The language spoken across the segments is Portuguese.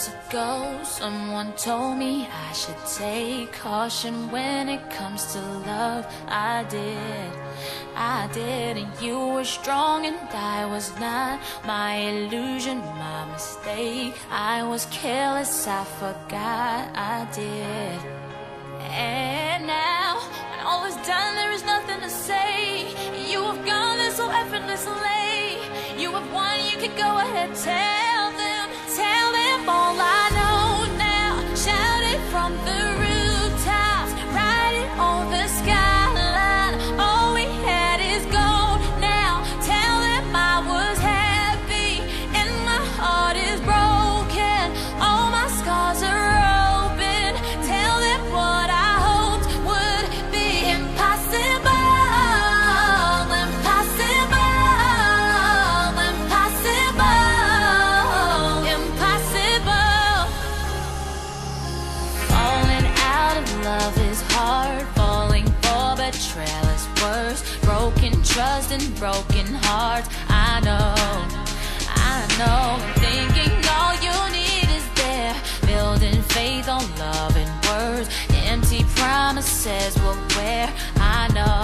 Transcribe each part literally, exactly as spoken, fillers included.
years ago, someone told me I should take caution when it comes to love. I did, I did, and you were strong and I was not. My illusion, my mistake. I was careless, I forgot I did. And now, when all is done, there is nothing to say. You have gone there so effortlessly. You have won, you can go ahead, tell them, tell them all I know now. Shout it from the rooftops, write it on the skyline. All we had is gold now. Tell them I was happy and my heart is broken. All my scars are open. Tell them what I hoped would be impossible. Love is hard, falling for betrayal is worse. Broken trust and broken hearts. I know, I know. Thinking all you need is there. Building faith on love and words. Empty promises will wear. I know,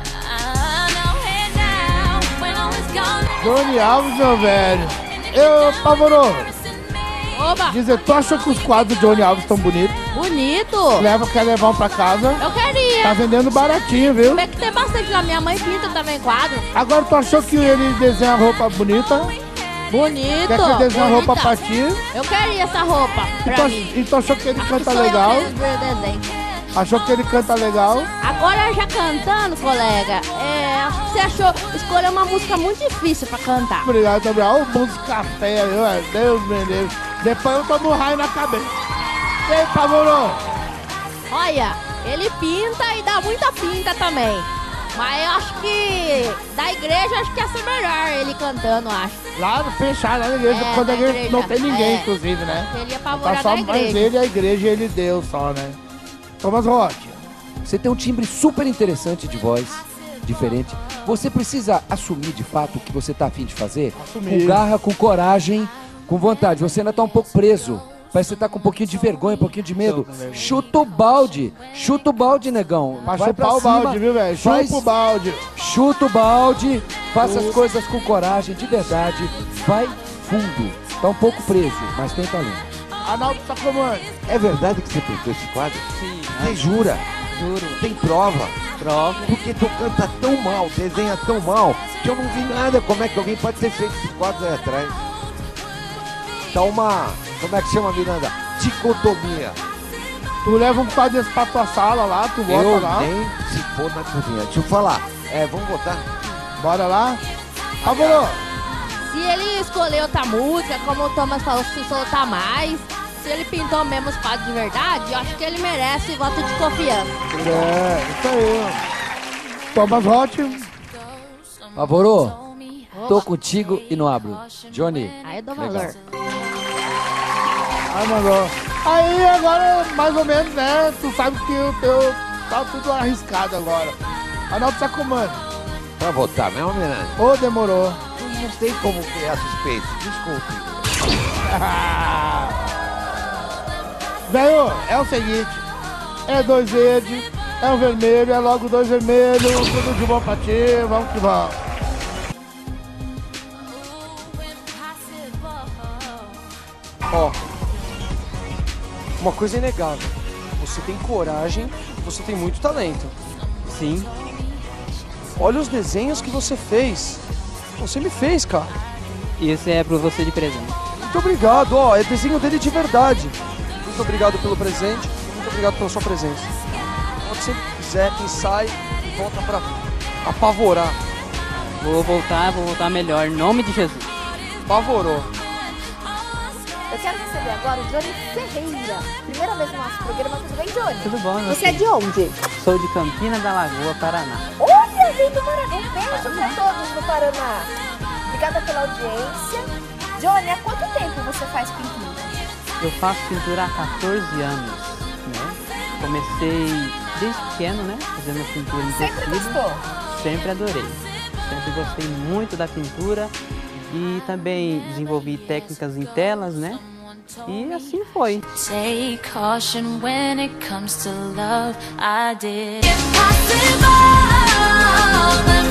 I know. And now, when all is gone. Johnny Alves, meu velho. Eu, Pavorô. Oba! Dizer, tu achou que os quadros do Johnny Alves estão bonitos? Bonito! Leva, quer levar um pra casa? Eu queria! Tá vendendo baratinho, viu? Tem que ter bastante lá, minha mãe pinta também quadro. Agora tu achou que ele desenha roupa bonita? Bonito! Quer que ele desenha bonita. roupa pra ti? Eu queria essa roupa pra e tu, mim. E tu achou que ele Acho canta que sou legal? Eu que desenho. Achou que ele canta legal? Agora já cantando, colega, é, acho que você achou escolher uma música muito difícil pra cantar. Obrigado, Gabriel. Olha o música feia, viu? Deus me livre. Depois eu tomo um raio na cabeça. E aí, Pavorô? Olha, ele pinta e dá muita pinta também. Mas eu acho que da igreja acho que ia ser melhor ele cantando, acho. Lá no fechado, lá na igreja, É, quando a na igreja igreja. não tem ninguém, É. inclusive, né? Ele ia Tá apavorar só da mais igreja. ele, a igreja e ele deu só, né? Thomas Roth. Você tem um timbre super interessante de voz, diferente. Você precisa assumir de fato o que você tá afim de fazer? Assumir. Com garra, com coragem, com vontade. Você ainda tá um pouco preso. Parece que você tá com um pouquinho de vergonha, um pouquinho de medo. Chuta o balde. Chuta o balde, negão. Pra Vai pra chupar o cima. balde, viu, velho? Faz- Chupa o balde. Chuta o balde. Faça as coisas com coragem, de verdade. Vai fundo. Tá um pouco preso, mas tem talento. Arnaldo Sacomani. É verdade que você pintou esse quadro? Sim. Você jura? Juro. Tem prova? Prova. Porque tu canta tão mal, desenha tão mal, que eu não vi nada. Como é que alguém pode ter feito esse quadro aí atrás? Tá uma... Como é que chama, Miranda? Dicotomia. Tu leva um quadro desse pra tua sala lá, tu bota Eu lá. nem se for na cozinha. Deixa eu falar. É, vamos votar? Bora lá? Pavorô. Se ele escolher outra música, como o Thomas falou, se soltar mais, se ele pintou mesmo os quadros de verdade, eu acho que ele merece voto de confiança. É, isso aí. Thomas Roth. Pavorô, tô contigo e não abro. Johnny. Aí eu dou legal. valor. Ai, mandou. Aí agora, mais ou menos, né? Tu sabe que o teu tá tudo arriscado agora. Arnaldo Sacomani. Pra votar mesmo, Miranda? Ô, demorou. Não tem como criar suspeito. Desculpe. Velho, é o seguinte. É dois verdes, é um vermelho, é logo dois vermelhos. Tudo de bom pra ti, vamos que vamos. Ó, uma coisa inegável. Você tem coragem, você tem muito talento. Sim. Olha os desenhos que você fez. Você me fez, cara. Isso é pra você de presente. Muito obrigado, ó, é desenho dele de verdade. Muito obrigado pelo presente, muito obrigado pela sua presença. Quando você quiser, ensaie e volta pra apavorar. Vou voltar, vou voltar melhor. Em nome de Jesus. Apavorou. Eu quero receber agora o Johnny Ferreira. Primeira vez no nosso programa, tudo bem, Johnny? Tudo bom, meu Você é de onde? Sou de Campina da Lagoa, Paraná. Olha, vem do Paraná. Um beijo pra todos do Paraná. Obrigada pela audiência. Johnny, há quanto tempo você faz pintura? Eu faço pintura há quatorze anos, né? Comecei desde pequeno, né? Fazendo pintura em Sempre tecido. gostou? Sempre adorei. Sempre gostei muito da pintura e também desenvolvi técnicas em telas, né? E assim foi. Take caution when it comes to love. I did. Impossible.